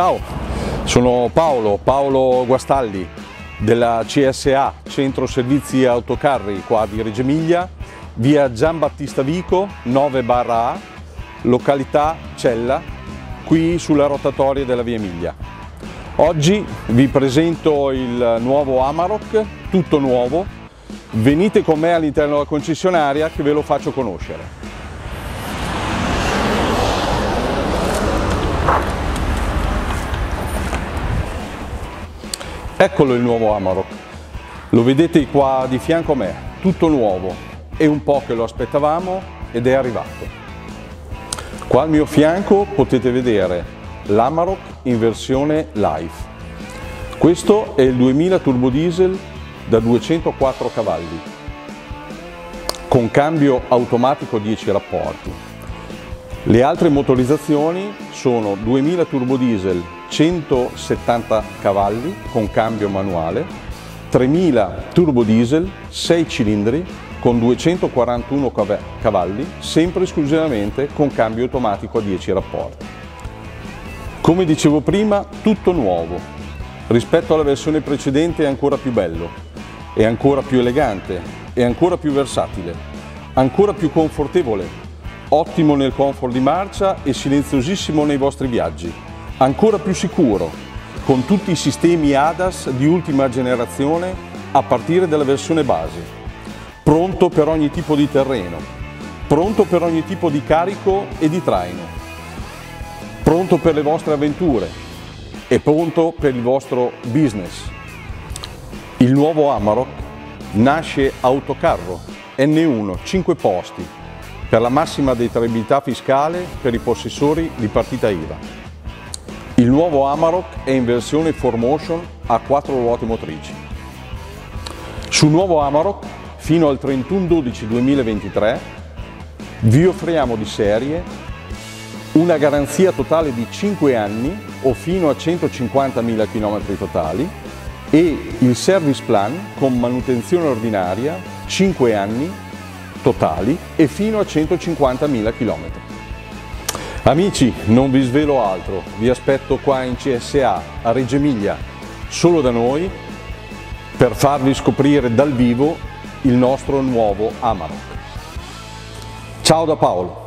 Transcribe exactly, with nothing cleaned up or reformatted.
Ciao, sono Paolo, Paolo Guastalli della C S A, Centro Servizi Autocarri qua di Reggio Emilia, via Gian Battista Vico nove barra A, località Cella, qui sulla rotatoria della via Emilia. Oggi vi presento il nuovo Amarok, tutto nuovo. Venite con me all'interno della concessionaria che ve lo faccio conoscere. Eccolo il nuovo Amarok, lo vedete qua di fianco a me, tutto nuovo, è un po' che lo aspettavamo ed è arrivato. Qua al mio fianco potete vedere l'Amarok in versione Live. Questo è il duemila turbo diesel da duecentoquattro cavalli, con cambio automatico dieci rapporti. Le altre motorizzazioni sono duemila turbo diesel centosettanta cavalli con cambio manuale, tremila turbo diesel sei cilindri con duecentoquarantuno cavalli, sempre esclusivamente con cambio automatico a dieci rapporti. Come dicevo prima, tutto nuovo. Rispetto alla versione precedente è ancora più bello, è ancora più elegante, è ancora più versatile, ancora più confortevole, ottimo nel comfort di marcia e silenziosissimo nei vostri viaggi. Ancora più sicuro, con tutti i sistemi A D A S di ultima generazione a partire dalla versione base. Pronto per ogni tipo di terreno, pronto per ogni tipo di carico e di traino, pronto per le vostre avventure e pronto per il vostro business. Il nuovo Amarok nasce autocarro N uno, cinque posti, per la massima detraibilità fiscale per i possessori di partita I V A. Il nuovo Amarok è in versione four motion a quattro ruote motrici. Sul nuovo Amarok, fino al trentuno dodici duemilaventitré, vi offriamo di serie una garanzia totale di cinque anni o fino a centocinquantamila chilometri totali e il service plan con manutenzione ordinaria cinque anni totali e fino a centocinquantamila chilometri. Amici, non vi svelo altro, vi aspetto qua in C S A a Reggio Emilia, solo da noi, per farvi scoprire dal vivo il nostro nuovo Amarok. Ciao da Paolo!